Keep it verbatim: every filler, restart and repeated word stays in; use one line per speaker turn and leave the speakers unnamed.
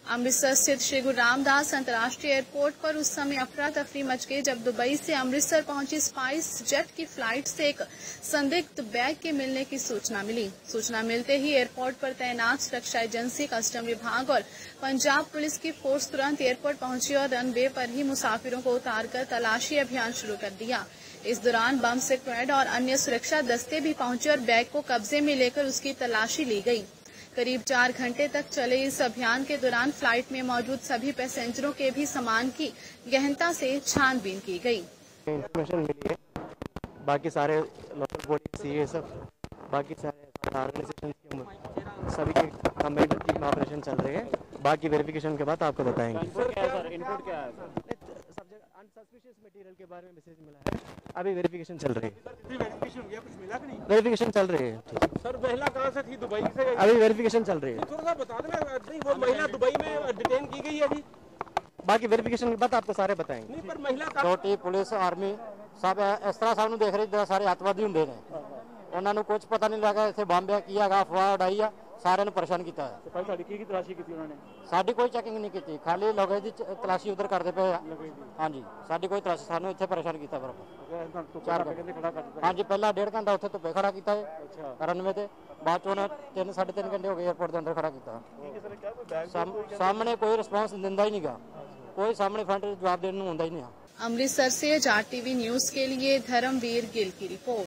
अमृतसर स्थित श्री गुरु रामदास अंतर्राष्ट्रीय एयरपोर्ट पर उस समय अफरा तफरी मच गई जब दुबई से अमृतसर पहुंची स्पाइस जेट की फ्लाइट से एक संदिग्ध बैग के मिलने की सूचना मिली। सूचना मिलते ही एयरपोर्ट पर तैनात सुरक्षा एजेंसी, कस्टम विभाग और पंजाब पुलिस की फोर्स तुरंत एयरपोर्ट पहुंची और रनवे पर ही मुसाफिरों को उतारकर तलाशी अभियान शुरू कर दिया। इस दौरान बम स्क्वाड और अन्य सुरक्षा दस्ते भी पहुंचे और बैग को कब्जे में लेकर उसकी तलाशी ली गई। करीब चार घंटे तक चले इस अभियान के दौरान फ्लाइट में मौजूद सभी पैसेंजरों के भी सामान की गहनता से छानबीन की गई।
इंफॉर्मेशन मिली है, बाकी सारे लोकल पुलिस ये सब बाकी सारे ऑर्गेनाइजेशन सभी के कंबाइंड टीम में ऑपरेशन चल रहे हैं। बाकी वेरिफिकेशन के बाद आपको बताएंगे।
इनपुट क्या है सर? इनपुट क्या है सर?
अनसस्पिशियस मटेरियल के बारे में मैसेज मिला है, अभी वेरिफिकेशन चल रही है।
वेरिफिकेशन हुई है, कुछ मिला कि नहीं?
वेरिफिकेशन चल रही है
सर। महिला कहाँ से थी? दुबई से?
अभी वेरिफिकेशन चल रही है।
थोड़ा सा बता देना, नहीं वो महिला दुबई में डिटेन की गई है अभी।
बाकी वेरिफिकेशन के बाद आपको सारे बताएंगे।
नहीं पर महिला
सिक्योरिटी पुलिस आर्मी सब इस तरह सानू देख रहे जिदा सारे अतवादी ਹੁੰਦੇ ਨੇ। ਉਹਨਾਂ ਨੂੰ ਕੁਝ ਪਤਾ ਨਹੀਂ ਲੱਗਾ ਇੱਥੇ ਬੰਬ ਕੀ ਹੈਗਾ, ਅਫਵਾਹ ਉਡਾਈ ਆ, ਸਾਰਿਆਂ ਨੂੰ ਪਰੇਸ਼ਾਨ ਕੀਤਾ ਹੈ।
तो भाई साड़ी की तलाशी की थी उन्होंने?
ਸਾਡੀ ਕੋਈ ਚੈਕਿੰਗ ਨਹੀਂ ਕੀਤੀ, ਖਾਲੀ ਲੋਕਾਂ ਦੀ ਤਲਾਸ਼ੀ ਉਧਰ ਕਰਦੇ ਪਏ ਆ। ਹਾਂਜੀ, ਸਾਡੀ ਕੋਈ ਤਲਾਸ਼ੀ, ਸਾਨੂੰ ਇੱਥੇ ਪਰੇਸ਼ਾਨ ਕੀਤਾ ਬਰਾਬਰ। ਚਾਰ
घंटे खड़ा कर दिया।
ਹਾਂਜੀ, ਪਹਿਲਾਂ ਡੇਢ ਘੰਟਾ ਉੱਥੇ ਧੁੱਪੇ ਖੜਾ ਕੀਤਾ ਹੈ ਰਨਵੇ ਤੇ, ਬਾਅਦ ਚ ਉਹਨਾਂ ਤਿੰਨ ਸਾਢੇ ਤਿੰਨ ਘੰਟੇ ਹੋ ਗਏ 에ਅਰਪੋਰਟ ਦੇ ਅੰਦਰ ਖੜਾ ਕੀਤਾ। ਸਾਹਮਣੇ ਕੋਈ ਰਿਸਪੌਂਸ ਦਿੰਦਾ ਹੀ ਨਹੀਂਗਾ, कोई सामने फ्रंट जवाब देने ਹੁੰਦਾ ही नहीं।
अमृतसर से जाट टीवी न्यूज के लिए धर्मवीर गिल की रिपोर्ट।